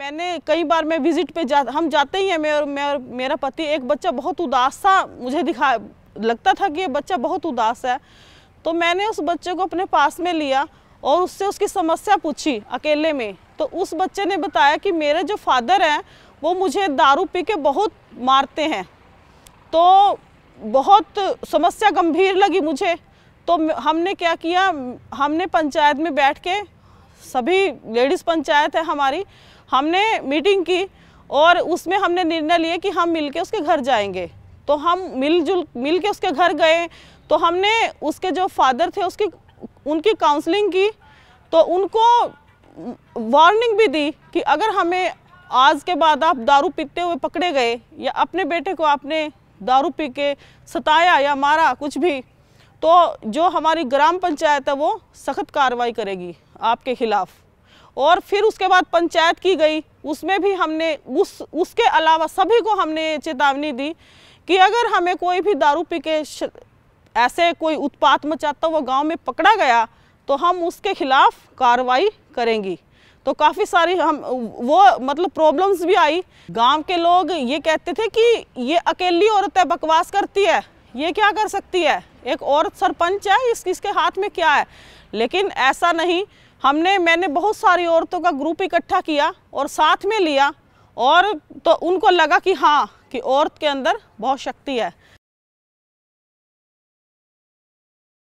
मैंने कई बार मैं विजिट पे हम जाते ही हैं, मेरा पति। एक बच्चा बहुत उदास सा मुझे लगता था कि ये बच्चा बहुत उदास है, तो मैंने उस बच्चे को अपने पास में लिया और उससे उसकी समस्या पूछी अकेले में। तो उस बच्चे ने बताया कि मेरे जो फादर हैं वो मुझे दारू पी के बहुत मारते हैं। तो बहुत समस्या गंभीर लगी मुझे। तो हमने क्या किया, हमने पंचायत में बैठ के, सभी लेडीज़ पंचायत है हमारी, हमने मीटिंग की और उसमें हमने निर्णय लिया कि हम मिलके उसके घर जाएंगे। तो हम मिल के उसके घर गए। तो हमने उसके जो फादर थे उनकी काउंसलिंग की। तो उनको वार्निंग भी दी कि अगर हमें आज के बाद आप दारू पीते हुए पकड़े गए या अपने बेटे को आपने दारू पी के सताया या मारा कुछ भी, तो जो हमारी ग्राम पंचायत है वो सख्त कार्रवाई करेगी आपके खिलाफ। और फिर उसके बाद पंचायत की गई, उसमें भी हमने उसके अलावा सभी को हमने चेतावनी दी कि अगर हमें कोई भी दारू पी के ऐसे कोई उत्पात मचाता हुआ गांव में पकड़ा गया तो हम उसके खिलाफ कार्रवाई करेंगी। तो काफ़ी सारी मतलब प्रॉब्लम्स भी आई। गांव के लोग ये कहते थे कि ये अकेली औरत है, बकवास करती है, ये क्या कर सकती है, एक औरत सरपंच है, इसके हाथ में क्या है। लेकिन ऐसा नहीं, मैंने बहुत सारी औरतों का ग्रुप इकट्ठा किया और साथ में लिया, और तो उनको लगा कि हाँ कि औरत के अंदर बहुत शक्ति है।